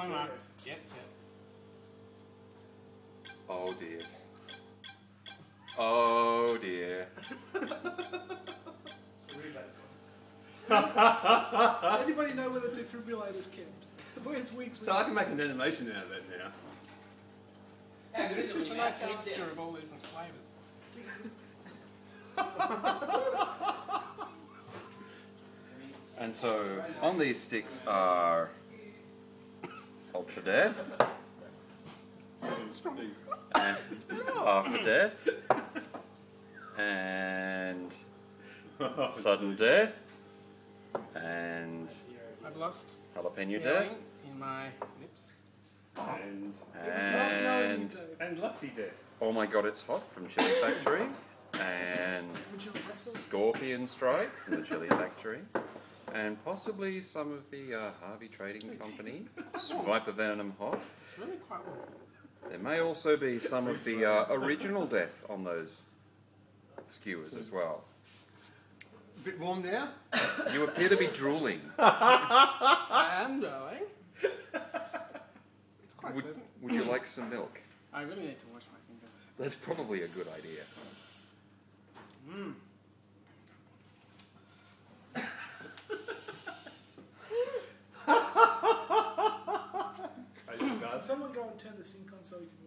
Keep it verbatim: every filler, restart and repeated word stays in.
my marks. Get set. Oh dear. Oh dear. Anybody know where the defibrillator's kept? Where's Wiggs? So I can make an animation out of that now. How good is it? It's a nice mixture of all the different flavours. And so on these sticks are Ultra Death, and After Death, and Sudden Death, and I've lost Jalapeno Death, feeling in my lips. And and and Lutzy death. Oh My God It's Hot from Chilli Factory, and Scorpion Strike from the Chilli Factory, and possibly some of the uh, Harvey Trading Company, Viper Venom Hot. It's really quite warm. There may also be some of the uh, original Death on those skewers as well. A bit warm now? You appear to be drooling. I am going. It's quite Would, pleasant. would you like some milk? I really need to wash my fingers. That's probably a good idea. Mmm. Someone go and turn the sink on so we can